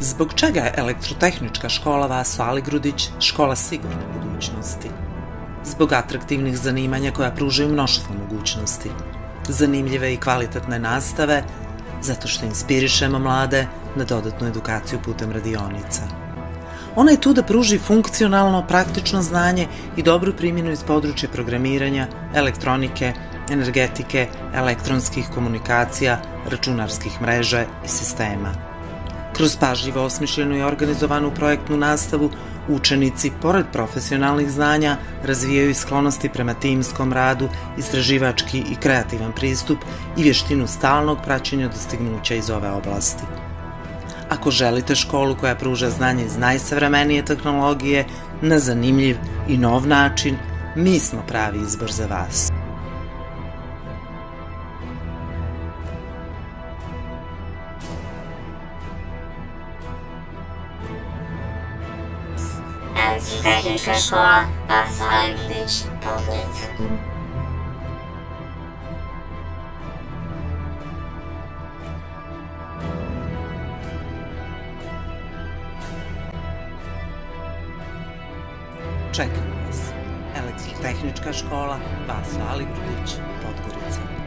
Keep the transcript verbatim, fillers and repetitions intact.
Zbog čega je Elektrotehnička škola Vaso Aligrudić škola sigurne budućnosti? Zbog atraktivnih zanimanja koja pružaju mnoštvo mogućnosti, zanimljive i kvalitetne nastave, zato što inspirišemo mlade na dodatnu edukaciju putem radionica. Ona je tu da pruži funkcionalno, praktično znanje i dobru primjenu iz područja programiranja, elektronike, energetike, elektronskih komunikacija, računarskih mreža i sistema. Kroz pažljivo osmišljenu i organizovanu projektnu nastavu, učenici, pored profesionalnih znanja, razvijaju sklonosti prema timskom radu, istraživački i kreativan pristup i vještinu stalnog praćenja dostignuća iz ove oblasti. Ako želite školu koja pruža znanje iz najsavremenije tehnologije na zanimljiv i nov način, mi smo pravi izbor za vas. Elektrotehnička škola Vaso Aligrudić, Podgorica. Čekamo vas. Elektrotehnička škola Vaso Aligrudić, Podgorica.